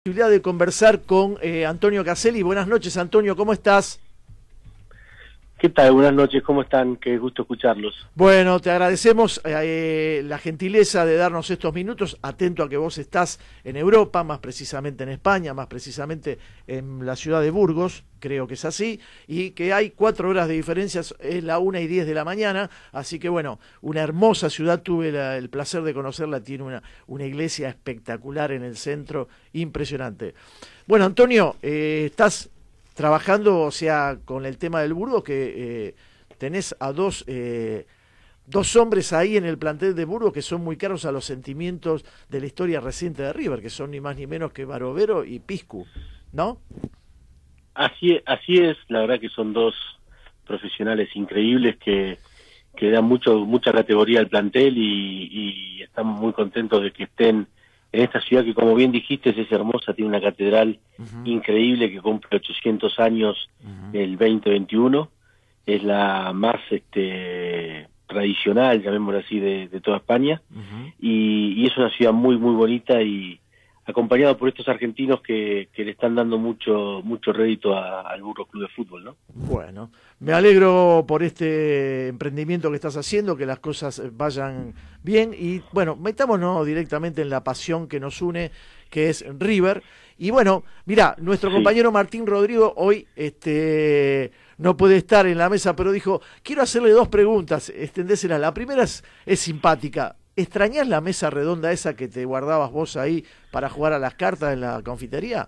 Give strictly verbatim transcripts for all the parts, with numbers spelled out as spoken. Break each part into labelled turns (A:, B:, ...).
A: Posibilidad de conversar con eh, Antonio Caselli. Buenas noches, Antonio, ¿cómo estás?
B: ¿Qué tal? Buenas noches, ¿cómo están? Qué gusto escucharlos.
A: Bueno, te agradecemos eh, la gentileza de darnos estos minutos, atento a que vos estás en Europa, más precisamente en España, más precisamente en la ciudad de Burgos, creo que es así, y que hay cuatro horas de diferencia, es la una y diez de la mañana, así que bueno, una hermosa ciudad, tuve la, el placer de conocerla, tiene una, una iglesia espectacular en el centro, impresionante. Bueno, Antonio, eh, estás trabajando, o sea, con el tema del Burgos, que eh, tenés a dos, eh, dos hombres ahí en el plantel de Burgos que son muy caros a los sentimientos de la historia reciente de River, que son ni más ni menos que Barovero y Piscu, ¿no?
B: Así, así es, la verdad que son dos profesionales increíbles que, que dan mucho, mucha categoría al plantel y, y estamos muy contentos de que estén en esta ciudad que, como bien dijiste, es hermosa, tiene una catedral uh-huh. increíble que cumple ochocientos años uh-huh. el veinte veintiuno, es la más este tradicional, llamémoslo así, de, de toda España, uh-huh. y, y es una ciudad muy, muy bonita y acompañado por estos argentinos que, que le están dando mucho mucho rédito a, al Burgos Club de Fútbol, ¿no?
A: Bueno, me alegro por este emprendimiento que estás haciendo, que las cosas vayan bien y bueno, metámonos directamente en la pasión que nos une, que es River. Y bueno, mirá, nuestro sí. compañero Martín Rodrigo hoy este no puede estar en la mesa, pero dijo, quiero hacerle dos preguntas, extendéselas. La primera es, es simpática. ¿Extrañás la mesa redonda esa que te guardabas vos ahí para jugar a las cartas en la confitería?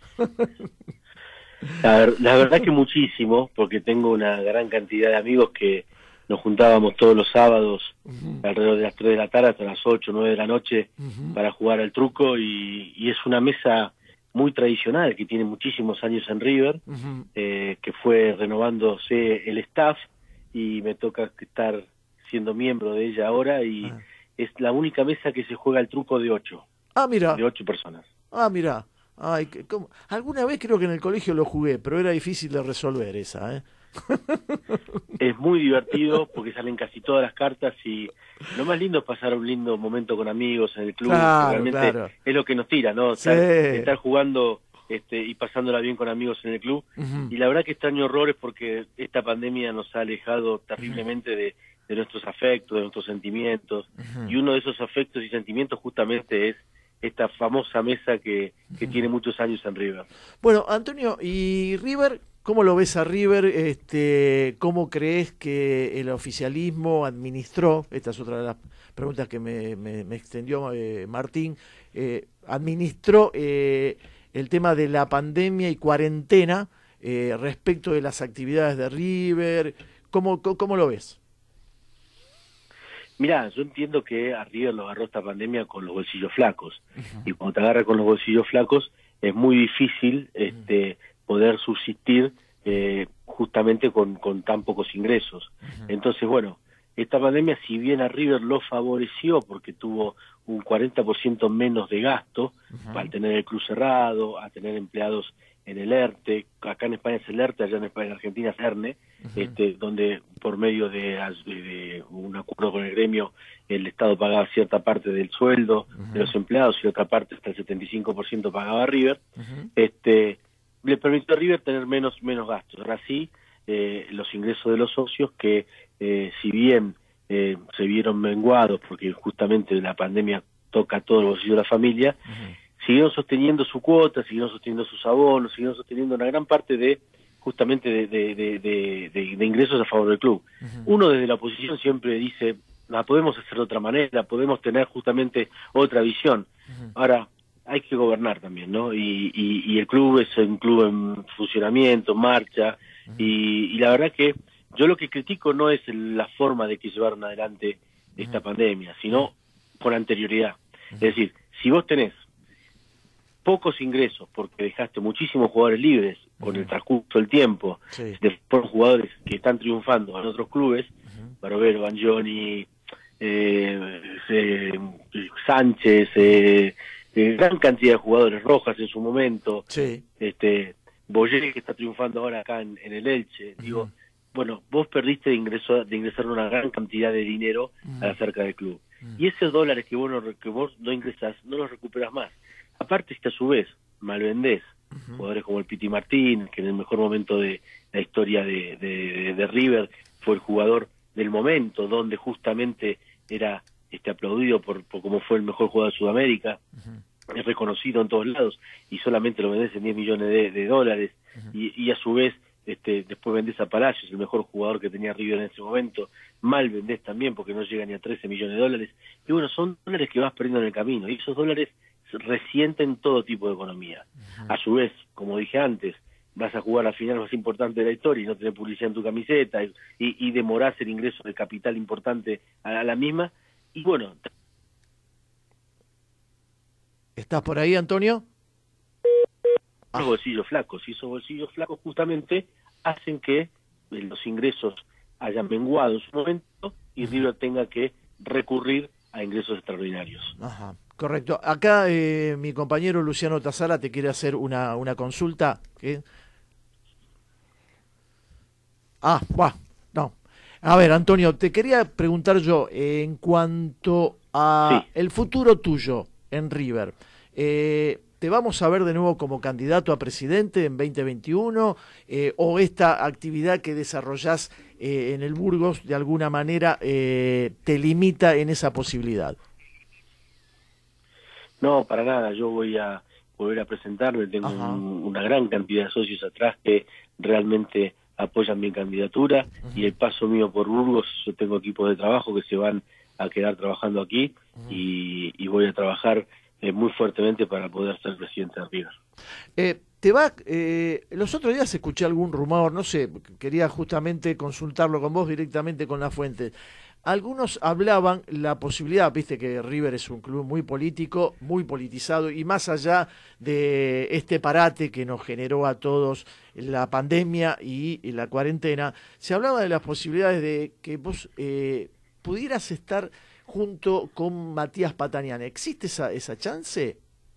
B: La, la verdad que muchísimo, porque tengo una gran cantidad de amigos que nos juntábamos todos los sábados uh-huh. alrededor de las tres de la tarde hasta las ocho, nueve de la noche uh-huh. para jugar al truco y, y es una mesa muy tradicional que tiene muchísimos años en River, uh-huh. eh, que fue renovándose el staff y me toca estar siendo miembro de ella ahora y uh-huh. es la única mesa que se juega al truco de ocho.
A: Ah, mira.
B: De ocho personas.
A: Ah, mira. Ay, ¿cómo? Alguna vez creo que en el colegio lo jugué, pero era difícil de resolver esa, ¿eh?
B: Es muy divertido porque salen casi todas las cartas y lo más lindo es pasar un lindo momento con amigos en el club,
A: claro,
B: que realmente
A: claro.
B: es lo que nos tira, ¿no?
A: Sí.
B: Estar, estar jugando este, y pasándola bien con amigos en el club. Uh-huh. Y la verdad que extraño horrores porque esta pandemia nos ha alejado terriblemente uh-huh. de, de nuestros afectos, de nuestros sentimientos. Uh-huh. Y uno de esos afectos y sentimientos justamente es esta famosa mesa que, que uh-huh. tiene muchos años en River.
A: Bueno, Antonio, ¿y River? ¿Cómo lo ves a River? Este, ¿Cómo crees que el oficialismo administró? Esta es otra de las preguntas que me, me, me extendió eh, Martín. Eh, administró eh, el tema de la pandemia y cuarentena eh, respecto de las actividades de River. ¿Cómo, cómo, cómo lo ves?
B: Mirá, yo entiendo que a River lo agarró esta pandemia con los bolsillos flacos. Uh-huh. Y cuando te agarra con los bolsillos flacos es muy difícil este, uh-huh. poder subsistir eh, justamente con, con tan pocos ingresos. Uh-huh. Entonces, bueno, esta pandemia, si bien a River lo favoreció porque tuvo un cuarenta por ciento menos de gasto, uh-huh. al tener el club cerrado, a tener empleados en el ERTE, acá en España es el ERTE, allá en, España, en Argentina es ERNE, uh-huh. este, donde por medio de, de, de un acuerdo con el gremio el Estado pagaba cierta parte del sueldo uh-huh. de los empleados y otra parte, hasta el setenta y cinco por ciento pagaba River, uh-huh. este, le permitió a River tener menos, menos gastos. Ahora sí, eh, los ingresos de los socios que eh, si bien eh, se vieron menguados porque justamente la pandemia toca todo el bolsillo de la familia, uh-huh. siguieron sosteniendo su cuota, siguieron sosteniendo sus abonos, siguieron sosteniendo una gran parte de justamente de, de, de, de, de, de ingresos a favor del club. Uh-huh. Uno desde la oposición siempre dice, la podemos hacer de otra manera, podemos tener justamente otra visión. Uh-huh. Ahora, hay que gobernar también, ¿no? Y, y, y el club es un club en funcionamiento, en marcha, uh-huh. y, y la verdad que yo lo que critico no es la forma de que llevaron adelante esta uh-huh. pandemia, sino con anterioridad. Uh-huh. Es decir, si vos tenés pocos ingresos porque dejaste muchísimos jugadores libres uh-huh. con el transcurso del tiempo, sí. de por jugadores que están triunfando en otros clubes, uh-huh. Barovero, Banjoni, eh, eh, Sánchez, eh, eh, gran cantidad de jugadores, Rojas en su momento, sí. este Boyer que está triunfando ahora acá en, en el Elche, uh-huh. digo, bueno, vos perdiste de, ingreso, de ingresar una gran cantidad de dinero uh-huh. a la cerca del club, uh-huh. y esos dólares que vos, no, que vos no ingresás, no los recuperas más. Aparte, que a su vez, mal vendés. Uh-huh. Jugadores como el Piti Martín, que en el mejor momento de la historia de, de, de River fue el jugador del momento, donde justamente era este aplaudido por, por como fue el mejor jugador de Sudamérica, uh-huh. es reconocido en todos lados, y solamente lo vendés en diez millones de, de dólares, uh-huh. y, y a su vez este después vendés a Palacios, el mejor jugador que tenía River en ese momento, mal vendés también porque no llega ni a trece millones de dólares, y bueno, son dólares que vas perdiendo en el camino, y esos dólares resienten todo tipo de economía. Uh-huh. A su vez, como dije antes, vas a jugar la final más importante de la historia y no tener publicidad en tu camiseta, y, y, y demorás el ingreso de capital importante a, a la misma, y bueno.
A: ¿Estás por ahí, Antonio?
B: Los bolsillos flacos, y esos bolsillos flacos justamente hacen que los ingresos hayan menguado en su momento y River tenga que recurrir a ingresos extraordinarios.
A: Ajá, correcto. Acá eh, mi compañero Luciano Tazara te quiere hacer una, una consulta. ¿Qué? Ah, buah, no. A ver, Antonio, te quería preguntar yo, eh, en cuanto a sí. el futuro tuyo en River, eh, ¿te vamos a ver de nuevo como candidato a presidente en veinte veintiuno? Eh, ¿O esta actividad que desarrollás eh, en el Burgos de alguna manera eh, te limita en esa posibilidad?
B: No, para nada. Yo voy a volver a presentarme. Tengo un, una gran cantidad de socios atrás que realmente apoyan mi candidatura. Uh-huh. Y el paso mío por Burgos, yo tengo equipos de trabajo que se van a quedar trabajando aquí. Uh-huh. y, y voy a trabajar Eh, muy fuertemente para poder ser presidente de River.
A: Eh, te va, eh, los otros días escuché algún rumor, no sé, quería justamente consultarlo con vos directamente con la fuente. Algunos hablaban la posibilidad, viste que River es un club muy político, muy politizado, y más allá de este parate que nos generó a todos la pandemia y, y la cuarentena, se hablaba de las posibilidades de que vos eh, pudieras estar junto con Matías Patanián. ¿Existe esa, esa chance?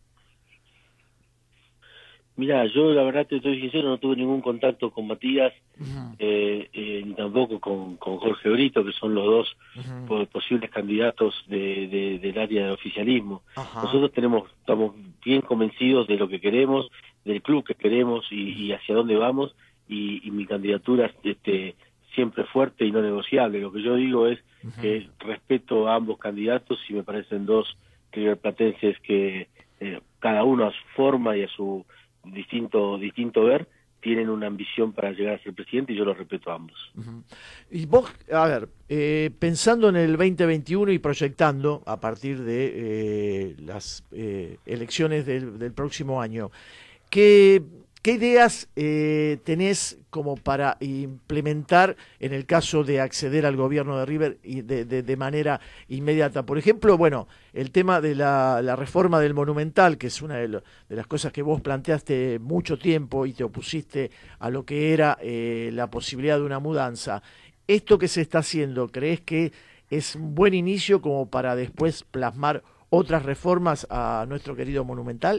B: Mira, yo la verdad te estoy sincero, no tuve ningún contacto con Matías, uh-huh. eh, eh, ni tampoco con, con Jorge Brito, que son los dos uh-huh. posibles candidatos de, de, del área del oficialismo. Uh-huh. Nosotros tenemos estamos bien convencidos de lo que queremos, del club que queremos y, y hacia dónde vamos, y, y mi candidatura este, siempre fuerte y no negociable. Lo que yo digo es uh-huh. que respeto a ambos candidatos y me parecen dos riverplatenses que eh, cada uno a su forma y a su distinto distinto ver tienen una ambición para llegar a ser presidente y yo lo respeto a ambos.
A: Uh-huh. Y vos, a ver, eh, pensando en el veinte veintiuno y proyectando a partir de eh, las eh, elecciones del, del próximo año, ¿qué ¿Qué ideas eh, tenés como para implementar en el caso de acceder al gobierno de River y de, de, de manera inmediata? Por ejemplo, bueno, el tema de la, la reforma del Monumental, que es una de, lo, de las cosas que vos planteaste mucho tiempo y te opusiste a lo que era eh, la posibilidad de una mudanza. ¿Esto que se está haciendo, crees que es un buen inicio como para después plasmar otras reformas a nuestro querido Monumental?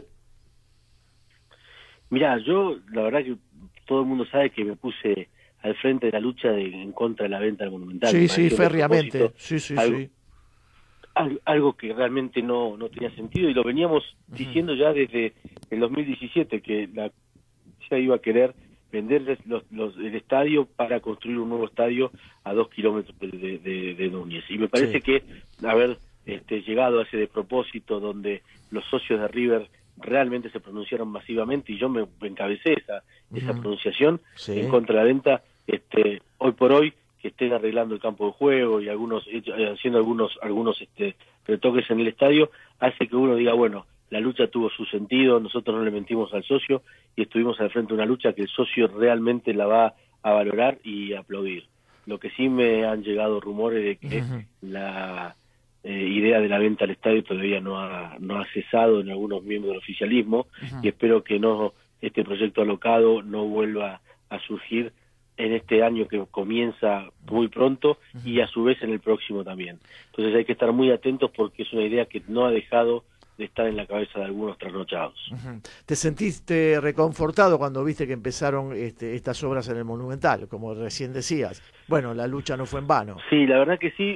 B: Mirá, yo la verdad que todo el mundo sabe que me puse al frente de la lucha de, en contra de la venta del Monumental.
A: Sí, sí, férreamente. Sí, sí,
B: algo,
A: sí.
B: Algo, algo que realmente no, no tenía sentido y lo veníamos uh-huh. diciendo ya desde el dos mil diecisiete, que la se iba a querer vender los, los, el estadio para construir un nuevo estadio a dos kilómetros de, de, de, de Núñez. Y me parece sí. que haber este, llegado a ese despropósito donde los socios de River realmente se pronunciaron masivamente y yo me encabecé esa uh-huh. esa pronunciación sí. en contra de la venta, este hoy por hoy que estén arreglando el campo de juego y algunos haciendo algunos algunos este retoques en el estadio hace que uno diga, bueno, la lucha tuvo su sentido, nosotros no le mentimos al socio y estuvimos al frente de una lucha que el socio realmente la va a valorar y a aplaudir. Lo que sí me han llegado rumores de que uh-huh. la Eh, idea de la venta al estadio todavía no ha no ha cesado en algunos miembros del oficialismo uh-huh. y espero que no este proyecto alocado no vuelva a surgir en este año que comienza muy pronto uh-huh. y a su vez en el próximo también. Entonces hay que estar muy atentos porque es una idea que no ha dejado de estar en la cabeza de algunos trasnochados.
A: Uh-huh. ¿Te sentiste reconfortado cuando viste que empezaron este, estas obras en el Monumental, como recién decías? Bueno, la lucha no fue en vano.
B: Sí, la verdad que sí.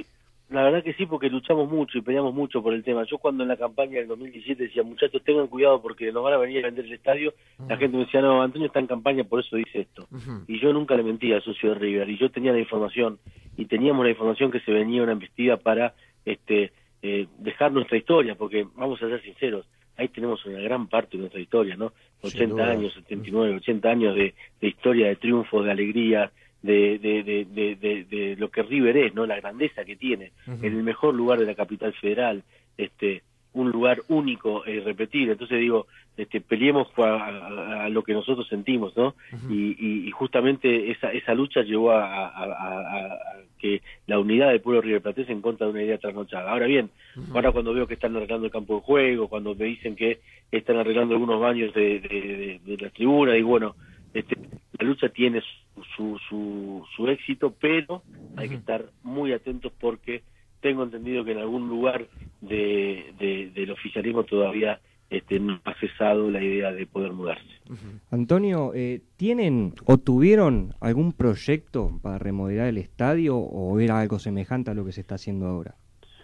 B: La verdad que sí, porque luchamos mucho y peleamos mucho por el tema. Yo cuando en la campaña del dos mil diecisiete decía, muchachos, tengan cuidado porque nos van a venir a vender el estadio, uh-huh. La gente me decía, no, Antonio está en campaña, por eso dice esto. Uh-huh. Y yo nunca le mentía al socio de River, y yo tenía la información, y teníamos la información que se venía una embestida para este eh, dejar nuestra historia, porque vamos a ser sinceros, ahí tenemos una gran parte de nuestra historia, ¿no? ochenta años, setenta y nueve, ochenta años de, de historia, de triunfos, de alegría, de, de, de, de, de, de lo que River es, ¿no? La grandeza que tiene, uh-huh. En el mejor lugar de la capital federal, este, un lugar único e irrepetible. Entonces digo, este, peleemos a, a, a lo que nosotros sentimos, ¿no? Uh-huh. y, y, y justamente esa, esa lucha llevó a, a, a, a que la unidad del pueblo riverplatense en contra de una idea trasnochada. Ahora bien, uh-huh. Ahora cuando veo que están arreglando el campo de juego, cuando me dicen que están arreglando algunos baños de, de, de, de la tribuna, digo, bueno, este, la lucha tiene su, su, su, su éxito, pero hay que estar muy atentos porque tengo entendido que en algún lugar de, de, del oficialismo todavía este, no ha cesado la idea de poder mudarse.
C: Uh-huh. Antonio, eh, ¿tienen o tuvieron algún proyecto para remodelar el estadio o era algo semejante a lo que se está haciendo ahora?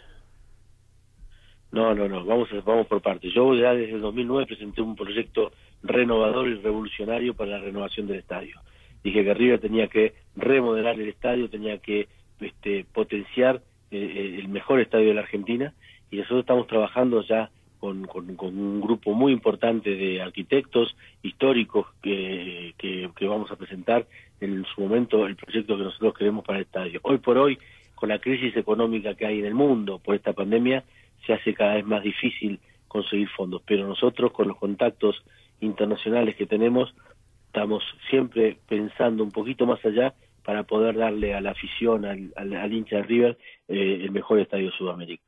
B: No, no, no, vamos, a, vamos por partes. Yo ya desde el dos mil nueve presenté un proyecto renovador y revolucionario para la renovación del estadio. Dije que River tenía que remodelar el estadio, tenía que este, potenciar eh, el mejor estadio de la Argentina, y nosotros estamos trabajando ya con, con, con un grupo muy importante de arquitectos históricos que, que, que vamos a presentar en su momento el proyecto que nosotros queremos para el estadio. Hoy por hoy, con la crisis económica que hay en el mundo por esta pandemia, se hace cada vez más difícil conseguir fondos, pero nosotros con los contactos internacionales que tenemos estamos siempre pensando un poquito más allá para poder darle a la afición, al, al, al hincha de River, eh, el mejor estadio de Sudamérica.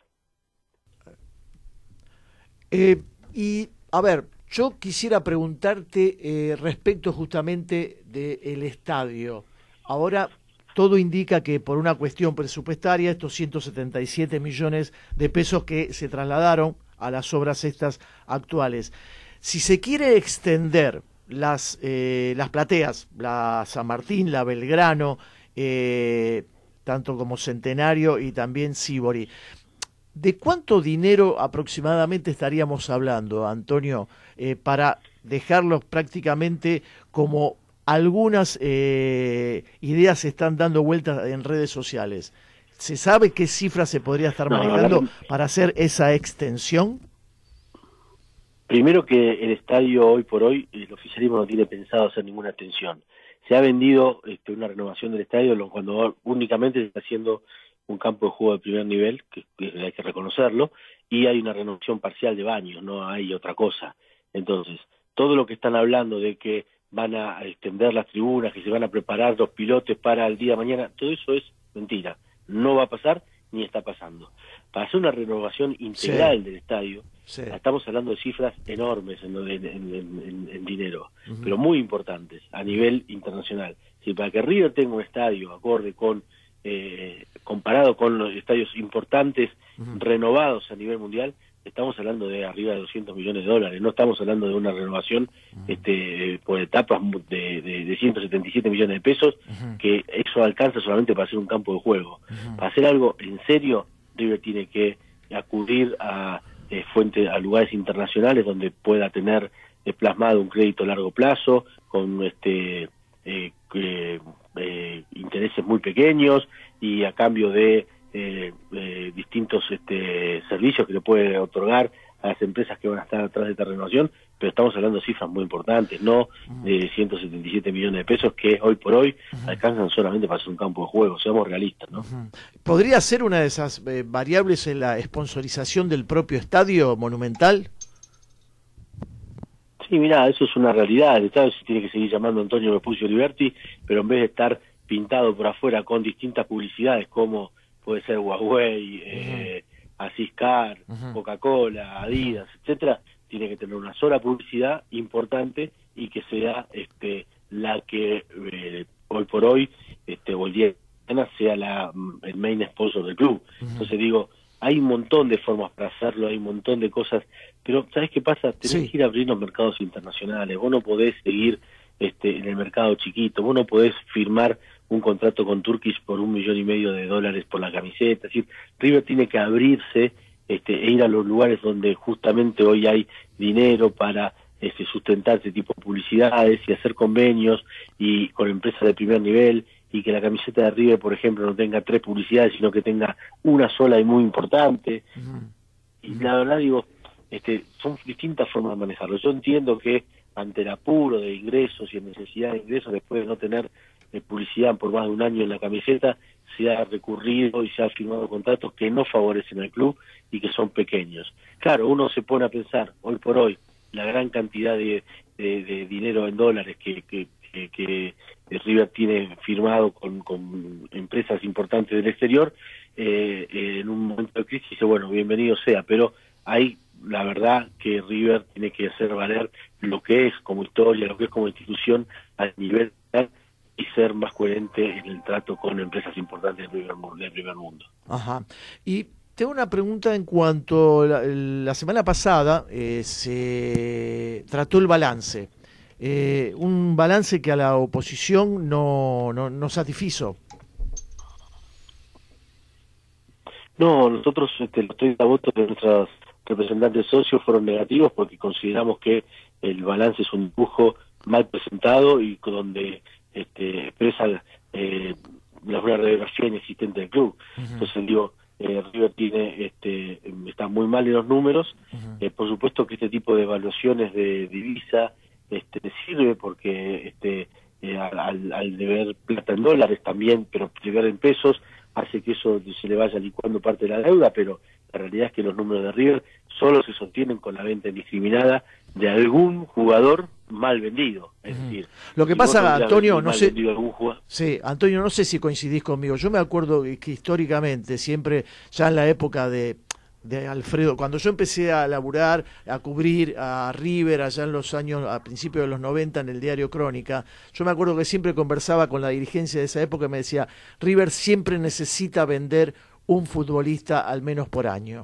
A: Eh, y a ver, yo quisiera preguntarte eh, respecto justamente del estadio. Ahora todo indica que por una cuestión presupuestaria, estos ciento setenta y siete millones de pesos que se trasladaron a las obras estas actuales, si se quiere extender las, eh, las plateas, la San Martín, la Belgrano, eh, tanto como Centenario y también Sívori, ¿de cuánto dinero aproximadamente estaríamos hablando, Antonio, eh, para dejarlos prácticamente como algunas eh, ideas se están dando vueltas en redes sociales? ¿Se sabe qué cifra se podría estar no, manejando no, la... para hacer esa extensión?
B: Primero que el estadio hoy por hoy, el oficialismo no tiene pensado hacer ninguna extensión. Se ha vendido este, una renovación del estadio cuando únicamente se está haciendo un campo de juego de primer nivel, que, que hay que reconocerlo, y hay una renovación parcial de baños, no hay otra cosa. Entonces, todo lo que están hablando de que van a extender las tribunas, que se van a preparar los pilotes para el día de mañana, todo eso es mentira. No va a pasar ni está pasando. Para hacer una renovación integral sí. del estadio, sí. estamos hablando de cifras enormes en, en, en, en, en dinero, uh-huh. pero muy importantes a nivel internacional. Si para que River tenga un estadio acorde con, eh, comparado con los estadios importantes, uh-huh. renovados a nivel mundial, estamos hablando de arriba de doscientos millones de dólares, no estamos hablando de una renovación uh-huh. este, por etapas de, de, de ciento setenta y siete millones de pesos, uh-huh. que eso alcanza solamente para hacer un campo de juego. Uh-huh. Para hacer algo en serio, River tiene que acudir a eh, fuentes, a lugares internacionales donde pueda tener eh, plasmado un crédito a largo plazo, con este eh, eh, eh, intereses muy pequeños y a cambio de Eh, eh, distintos este, servicios que le puede otorgar a las empresas que van a estar atrás de esta renovación, pero estamos hablando de cifras muy importantes, no de ciento setenta y siete millones de pesos que hoy por hoy uh-huh. alcanzan solamente para hacer un campo de juego, seamos realistas, ¿no?
A: Uh-huh. ¿Podría ser una de esas eh, variables en la sponsorización del propio estadio Monumental?
B: Sí, mirá, eso es una realidad. El estadio se tiene que seguir llamando Antonio Vespucio Liberti, pero en vez de estar pintado por afuera con distintas publicidades como puede ser Huawei, eh, uh-huh. Asiscar, uh-huh. Coca-Cola, Adidas, uh-huh. etcétera, tiene que tener una sola publicidad importante y que sea este la que eh, hoy por hoy, este o el día de mañana sea la el main sponsor del club. Uh-huh. Entonces digo, hay un montón de formas para hacerlo, hay un montón de cosas, pero ¿sabes qué pasa? Tenés sí. que ir a abrir los mercados internacionales, vos no podés seguir este en el mercado chiquito, vos no podés firmar un contrato con Turkish por un millón y medio de dólares por la camiseta. Es decir, River tiene que abrirse este, e ir a los lugares donde justamente hoy hay dinero para este, sustentar este tipo de publicidades y hacer convenios y con empresas de primer nivel, y que la camiseta de River, por ejemplo, no tenga tres publicidades, sino que tenga una sola y muy importante. Uh-huh. Y la verdad, digo, este, son distintas formas de manejarlo. Yo entiendo que ante el apuro de ingresos y en necesidad de ingresos, después de no tener eh, publicidad por más de un año en la camiseta, se ha recurrido y se han firmado contratos que no favorecen al club y que son pequeños. Claro, uno se pone a pensar, hoy por hoy, la gran cantidad de, de, de dinero en dólares que, que, que, que River tiene firmado con, con empresas importantes del exterior, eh, eh, en un momento de crisis dice, bueno, bienvenido sea, pero hay, la verdad, que River tiene que hacer valer lo que es como historia, lo que es como institución a nivel y ser más coherente en el trato con empresas importantes del primer, del primer mundo.
A: Ajá. Y tengo una pregunta en cuanto la, la semana pasada eh, se trató el balance. Eh, un balance que a la oposición no, no, no satisfizo.
B: No, nosotros este, los treinta votos de nuestros representantes socios fueron negativos porque consideramos que el balance es un dibujo mal presentado y donde este, expresa eh, la radiografía inexistente del club. Uh-huh. Entonces digo, eh, River tiene, este, está muy mal en los números. Uh-huh. eh, por supuesto que este tipo de evaluaciones de divisa este, sirve porque este, eh, al, al deber plata en dólares también, pero deber en pesos, hace que eso se le vaya licuando parte de la deuda, pero la realidad es que los números de River solo se sostienen con la venta indiscriminada de algún jugador mal vendido. Es uh-huh. decir,
A: lo que pasa, Antonio, no sé,
B: jugador...
A: sí, Antonio, no sé si coincidís conmigo. Yo me acuerdo que históricamente, siempre, ya en la época de de Alfredo, cuando yo empecé a laburar, a cubrir a River allá en los años, a principios de los noventa en el diario Crónica, yo me acuerdo que siempre conversaba con la dirigencia de esa época y me decía, River siempre necesita vender un futbolista al menos por año.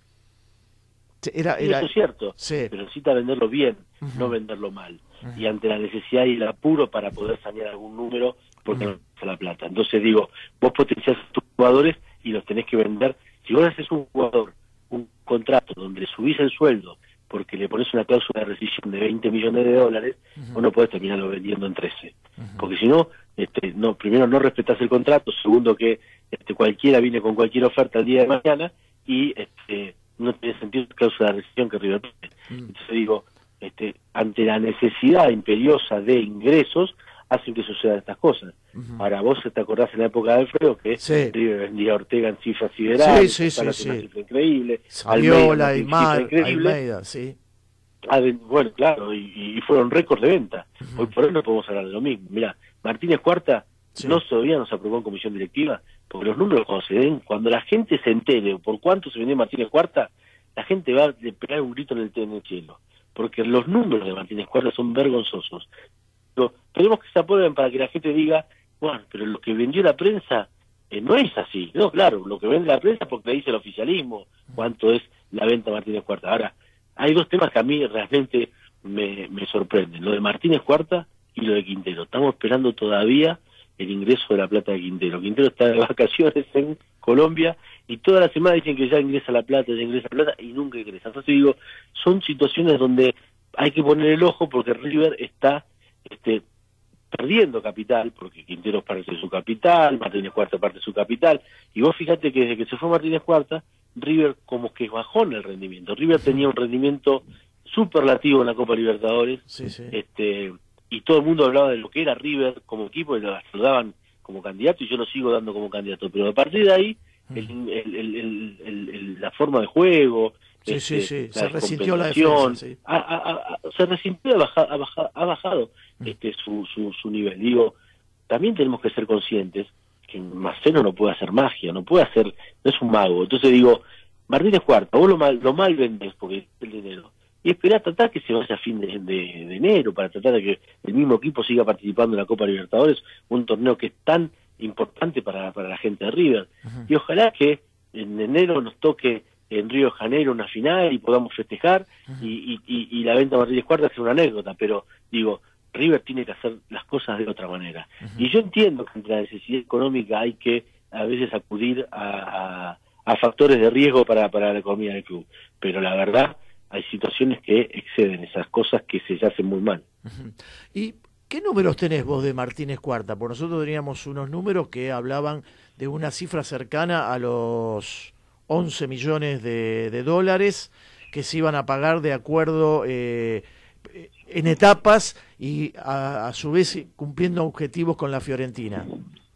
B: Era, era, eso es cierto, sí. Pero necesita venderlo bien, uh-huh. no venderlo mal. Uh-huh. Y ante la necesidad y el apuro para poder sanear algún número, porque uh-huh. no está la plata. Entonces digo, vos potenciás a tus jugadores y los tenés que vender. Si vos haces un jugador un contrato donde subís el sueldo porque le pones una cláusula de rescisión de veinte millones de dólares, uh-huh. vos no podés terminarlo vendiendo en trece. Uh-huh. Porque si no, este, no, primero no respetás el contrato, segundo que este, cualquiera viene con cualquier oferta el día de mañana y este, no tiene sentido la cláusula de rescisión que River tiene. Uh-huh. Entonces digo, este, ante la necesidad imperiosa de ingresos, hacen que sucedan estas cosas. Uh-huh. Ahora, vos te acordás en la época de Alfredo que
A: sí.
B: River vendía a Ortega en cifras siderales,
A: sí, sí, sí, sí.
B: una cifra increíble,
A: Almeida, Aymar, Almeida, sí.
B: Bueno, claro, y, y fueron récords de venta. Uh-huh. Hoy por hoy no podemos hablar de lo mismo. Mirá, Martínez Cuarta sí. no todavía nos aprobó en comisión directiva, porque los números cuando se den, cuando la gente se entere por cuánto se vendió Martínez Cuarta, la gente va a pegar un grito en el, en el cielo, porque los números de Martínez Cuarta son vergonzosos. Queremos que se aprueben para que la gente diga, bueno, pero lo que vendió la prensa eh, no es así. No, claro, lo que vende la prensa porque le dice el oficialismo cuánto es la venta de Martínez Cuarta. Ahora, hay dos temas que a mí realmente me, me sorprenden, lo de Martínez Cuarta y lo de Quintero. Estamos esperando todavía el ingreso de la plata de Quintero. Quintero está de vacaciones en Colombia y toda la semana dicen que ya ingresa la plata, ya ingresa la plata y nunca ingresa. Entonces digo, son situaciones donde hay que poner el ojo porque River está este perdiendo capital, porque Quintero parte de su capital, Martínez Cuarta parte de su capital, y vos fíjate que desde que se fue Martínez Cuarta, River como que bajó en el rendimiento. River tenía un rendimiento superlativo en la Copa Libertadores,
A: sí, sí.
B: este y todo el mundo hablaba de lo que era River como equipo, y lo saludaban como candidato, y yo lo sigo dando como candidato, pero a partir de ahí, el, el, el, el, el, el, la forma de juego,
A: sí,
B: este,
A: sí, sí.
B: la
A: se resintió la defensa, sí.
B: ha, ha, ha, se resintió, ha bajado, ha bajado, ha bajado este, su, su, su nivel. Digo, también tenemos que ser conscientes que Marcelo no puede hacer magia, no puede hacer, no es un mago. Entonces digo, Martínez Cuarta, vos lo mal, lo mal vendés porque es el dinero, y esperá a tratar que se vaya a fin de, de, de enero, para tratar de que el mismo equipo siga participando en la Copa Libertadores, un torneo que es tan importante para, para la gente de River. Uh-huh. Y ojalá que en enero nos toque en Río de Janeiro una final y podamos festejar, uh-huh. y, y, y, y la venta de Martínez Cuarta sea una anécdota, pero digo, River tiene que hacer las cosas de otra manera.
A: Uh-huh.
B: Y yo entiendo que entre la necesidad económica hay que a veces acudir a, a, a factores de riesgo para, para la economía del club, pero la verdad hay situaciones que exceden esas cosas que se hacen muy mal.
A: Uh-huh. ¿Y qué números tenés vos de Martínez Cuarta? Porque nosotros teníamos unos números que hablaban de una cifra cercana a los once millones de, de dólares que se iban a pagar de acuerdo eh, en etapas y a, a su vez cumpliendo objetivos con la Fiorentina.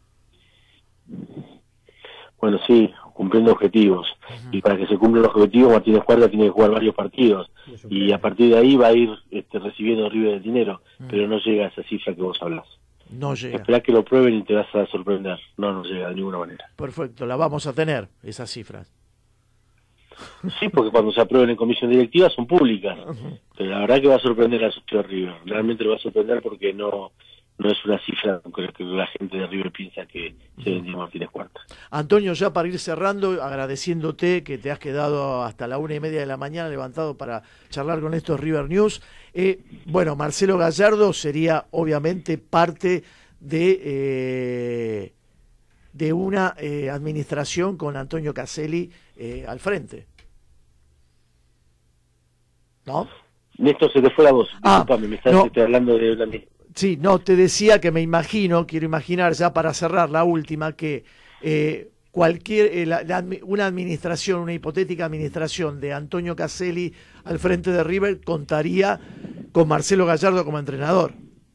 B: Bueno, sí, cumpliendo objetivos. Uh-huh. Y para que se cumplan los objetivos, Martínez Cuarta tiene que jugar varios partidos. Y a partir de ahí va a ir este, recibiendo River el dinero, uh-huh. pero no llega a esa cifra que vos hablás.
A: No llega.
B: Esperá que lo prueben y te vas a sorprender. No, no llega de ninguna manera.
A: Perfecto, la vamos a tener, esas cifras.
B: Sí, porque cuando se aprueben en comisión directiva son públicas. Uh-huh. Pero la verdad que va a sorprender a socio de River. Realmente lo va a sorprender porque no... no es una cifra que la gente de River piensa que se vendió Martínez Cuarta.
A: Antonio, ya para ir cerrando, agradeciéndote que te has quedado hasta la una y media de la mañana levantado para charlar con estos River News. Eh, bueno, Marcelo Gallardo sería obviamente parte de, eh, de una eh, administración con Antonio Caselli eh, al frente. ¿No?
B: Néstor, se te fue la voz.
A: Ah,
B: Disculpame, me estás
A: no.
B: estoy hablando de una...
A: Sí, no, te decía que me imagino, quiero imaginar ya para cerrar la última, que eh, cualquier eh, la, la, una administración, una hipotética administración de Antonio Caselli al frente de River contaría con Marcelo Gallardo como entrenador.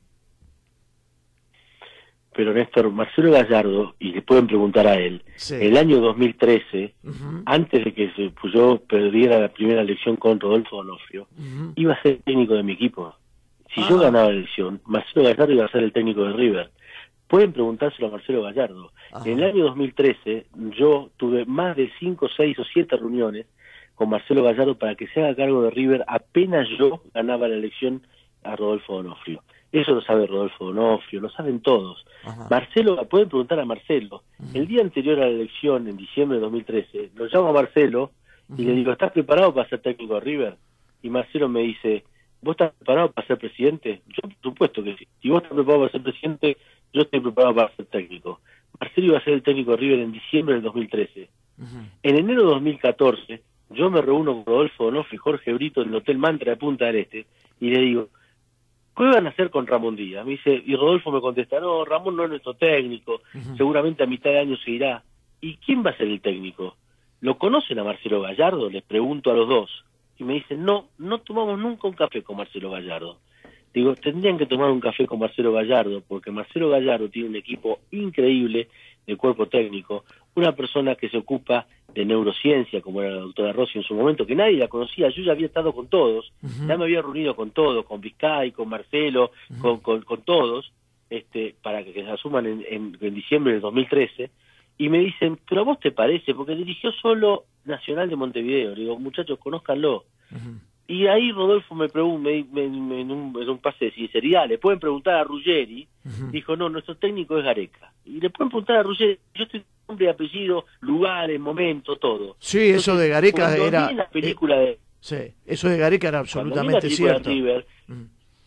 B: Pero Néstor, Marcelo Gallardo, y le pueden preguntar a él, sí. el año dos mil trece, uh-huh. antes de que se, pues yo perdiera la primera elección con Rodolfo Donofrio, uh-huh. iba a ser técnico de mi equipo. Si ah. yo ganaba la elección, Marcelo Gallardo iba a ser el técnico de River. Pueden preguntárselo a Marcelo Gallardo. Ajá. En el año dos mil trece, yo tuve más de cinco, seis o siete reuniones con Marcelo Gallardo para que se haga cargo de River apenas yo ganaba la elección a Rodolfo Donofrio. Eso lo sabe Rodolfo Donofrio, lo saben todos. Ajá. Marcelo, pueden preguntar a Marcelo. Uh-huh. El día anterior a la elección, en diciembre de dos mil trece, lo llamo a Marcelo y uh-huh. le digo, ¿estás preparado para ser técnico de River? Y Marcelo me dice... ¿Vos estás preparado para ser presidente? Yo, por supuesto que sí. Si vos estás preparado para ser presidente, yo estoy preparado para ser técnico. Marcelo iba a ser el técnico de River en diciembre del dos mil trece. Uh-huh. En enero de dos mil catorce, yo me reúno con Rodolfo Donofrio y Jorge Brito en el Hotel Mantra de Punta del Este y le digo, ¿qué van a hacer con Ramón Díaz? Me dice, y Rodolfo me contesta, no, Ramón no es nuestro técnico, uh-huh. seguramente a mitad de año se irá. ¿Y quién va a ser el técnico? ¿Lo conocen a Marcelo Gallardo? Les pregunto a los dos. Y me dicen, no, no tomamos nunca un café con Marcelo Gallardo. Digo, tendrían que tomar un café con Marcelo Gallardo, porque Marcelo Gallardo tiene un equipo increíble de cuerpo técnico, una persona que se ocupa de neurociencia, como era la doctora Rossi en su momento, que nadie la conocía, yo ya había estado con todos, uh-huh. ya me había reunido con todos, con Vizcay, con Marcelo, uh-huh. con, con, con todos, este, para que se asuman en, en, en diciembre del dos mil trece, y me dicen, pero a vos te parece, porque dirigió solo Nacional de Montevideo. Le digo, muchachos, conózcanlo. Uh-huh. Y ahí Rodolfo me preguntó, me, me, me, en, un, en un pase de sinceridad, le pueden preguntar a Ruggeri, uh-huh. dijo, no, nuestro técnico es Gareca. Y le pueden preguntar a Ruggeri, yo estoy nombre, apellido, lugares, momento, todo.
A: Sí, Entonces, eso de Gareca era...
B: La película de,
A: eh, sí, eso de Gareca era absolutamente cierto.
B: De River, uh-huh.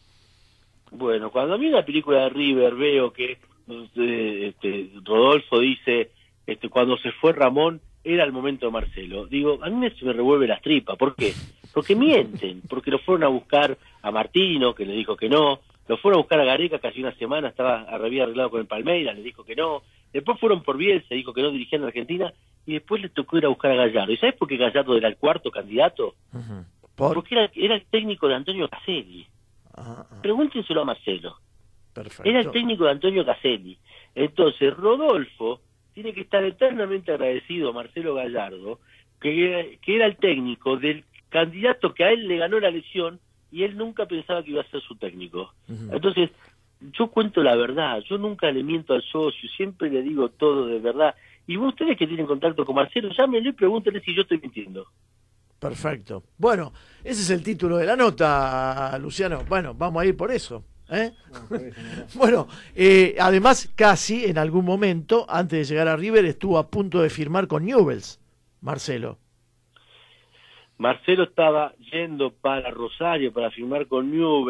B: Bueno, cuando a mí la película de River veo que eh, este, Rodolfo dice, este, cuando se fue Ramón, era el momento de Marcelo. Digo, a mí me, se me revuelve las tripas. ¿Por qué? Porque mienten, porque lo fueron a buscar a Martino, que le dijo que no, lo fueron a buscar a Gareca, que hace una semana estaba había arreglado con el Palmeiras, le dijo que no, después fueron por Bielsa, dijo que no dirigían a Argentina, y después le tocó ir a buscar a Gallardo. ¿Y sabes por qué Gallardo era el cuarto candidato? Uh-huh. ¿Por? Porque era, era el técnico de Antonio Caselli. Uh-huh. Pregúntenselo a Marcelo.
A: Perfecto.
B: Era el técnico de Antonio Caselli. Entonces, Rodolfo tiene que estar eternamente agradecido a Marcelo Gallardo, que, que era el técnico del candidato que a él le ganó la elección y él nunca pensaba que iba a ser su técnico. Uh-huh. Entonces, yo cuento la verdad, yo nunca le miento al socio, siempre le digo todo de verdad. Y vos, ustedes que tienen contacto con Marcelo, llámenle y pregúntenle si yo estoy mintiendo.
A: Perfecto. Bueno, ese es el título de la nota, Luciano. Bueno, vamos a ir por eso. ¿Eh? No, eso no. Bueno, eh, además casi en algún momento antes de llegar a River estuvo a punto de firmar con Newell's, Marcelo.
B: Marcelo estaba yendo para Rosario para firmar con Newell's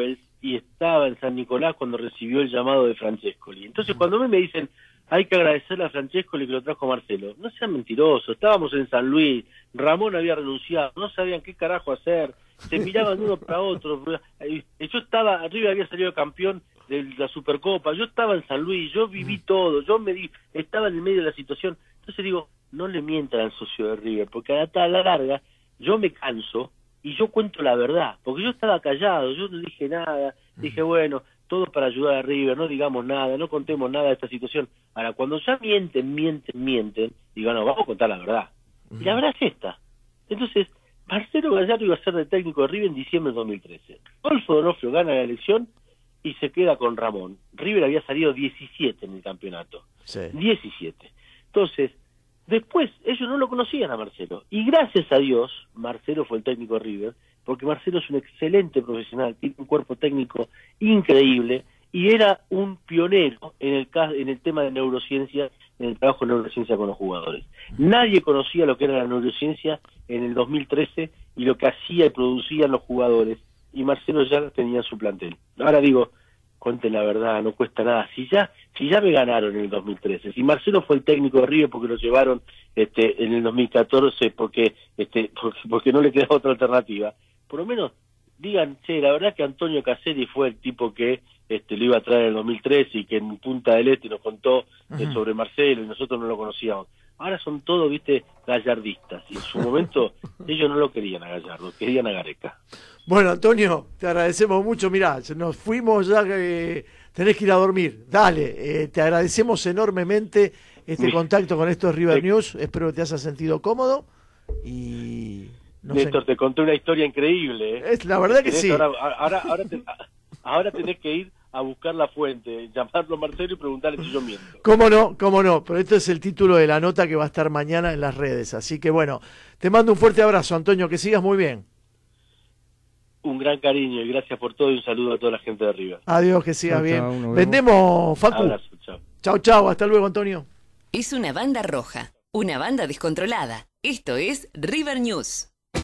B: y estaba en San Nicolás cuando recibió el llamado de Francescoli. Entonces cuando me dicen, hay que agradecerle a Francescoli que lo trajo Marcelo, no sean mentirosos, estábamos en San Luis, Ramón había renunciado, no sabían qué carajo hacer, se miraban de uno para otro. Yo estaba, River había salido campeón de la Supercopa, yo estaba en San Luis, yo viví todo, yo me di, estaba en el medio de la situación. Entonces digo, no le mientan al socio de River, porque a la, a la larga yo me canso y yo cuento la verdad, porque yo estaba callado, yo no dije nada, dije, bueno, todo para ayudar a River, no digamos nada, no contemos nada de esta situación. Ahora, cuando ya mienten, mienten, mienten, digo, no, vamos a contar la verdad. Y la verdad es esta. Entonces, Marcelo Gallardo iba a ser de técnico de River en diciembre de dos mil trece. Rodolfo D'Onofrio gana la elección y se queda con Ramón. River había salido diecisiete en el campeonato.
A: Sí.
B: diecisiete. Entonces, después ellos no lo conocían a Marcelo. Y gracias a Dios, Marcelo fue el técnico de River, porque Marcelo es un excelente profesional, tiene un cuerpo técnico increíble y era un pionero en el caso, en el tema de neurociencia, en el trabajo de neurociencia con los jugadores. Nadie conocía lo que era la neurociencia en el dos mil trece y lo que hacía y producían los jugadores, y Marcelo ya tenía en su plantel. Ahora digo, cuenten la verdad, no cuesta nada. Si ya si ya me ganaron en el dos mil trece, si Marcelo fue el técnico de River porque lo llevaron este en el dos mil catorce porque este porque, porque no le quedaba otra alternativa, por lo menos digan, che, la verdad que Antonio Caselli fue el tipo que este lo iba a traer en el dos mil trece y que en Punta del Este nos contó eh, sobre Marcelo y nosotros no lo conocíamos. Ahora son todos, viste, gallardistas, y en su momento ellos no lo querían a Gallardo, querían a Gareca.
A: Bueno, Antonio, te agradecemos mucho. Mirá, nos fuimos ya, eh, tenés que ir a dormir. Dale, eh, te agradecemos enormemente este contacto con estos River News. Espero que te hayas sentido cómodo. Y no
B: Néstor,
A: sé.
B: te conté una historia increíble. ¿eh?
A: Es la verdad que
B: Tenés
A: sí.
B: Ahora, ahora, ahora, te, ahora tenés que ir a buscar la fuente, llamarlo a Marcelo y preguntarle si yo miento.
A: Cómo no, cómo no, pero esto es el título de la nota que va a estar mañana en las redes. Así que bueno, te mando un fuerte abrazo, Antonio, que sigas muy bien.
B: Un gran cariño y gracias por todo y un saludo a toda la gente de River.
A: Adiós, que sigas
C: Chau,
A: bien.
C: chau,
A: Vendemos, Facu.
B: Abrazo, chao.
A: Chau, chau, hasta luego, Antonio.
D: Es una banda roja, una banda descontrolada. Esto es River News.